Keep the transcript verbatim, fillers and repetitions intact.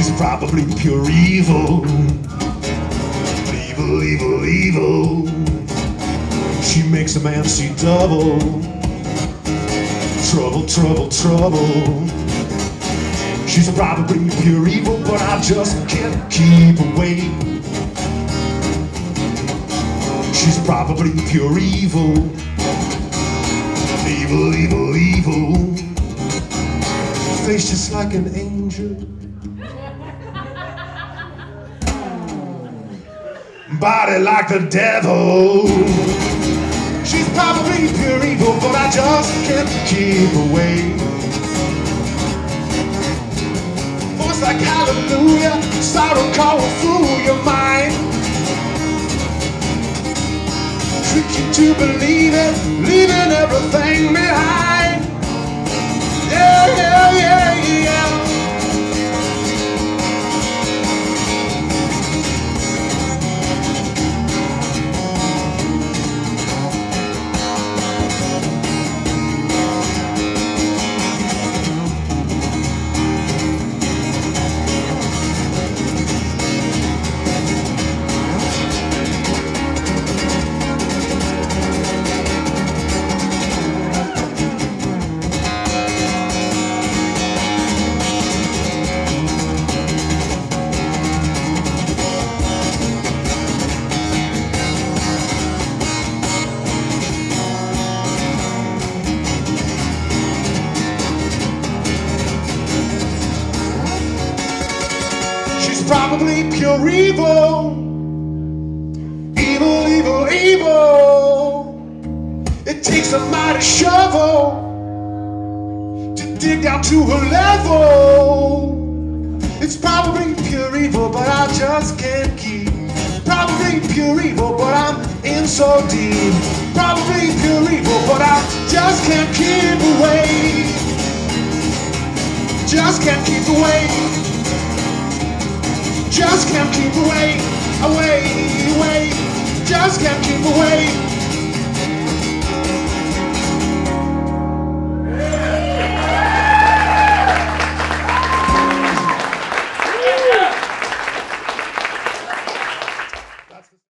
She's probably pure evil. Evil, evil, evil. She makes a man see double. Trouble, trouble, trouble. She's probably pure evil, but I just can't keep away. She's probably pure evil. Evil, evil, evil. Face just like an angel. Body like the devil. She's probably pure evil, but I just can't keep away. Voice like hallelujah, sorrow call through your mind. Trick you to believe it, leaving everything behind. Yeah, yeah, yeah, yeah. Probably pure evil. Evil, evil, evil. It takes a mighty shovel to dig down to her level. It's probably pure evil, but I just can't keep. Probably pure evil, but I'm in so deep. Probably pure evil, but I just can't keep away. Just can't keep away. Just can't keep away, away, away. Just can't keep away.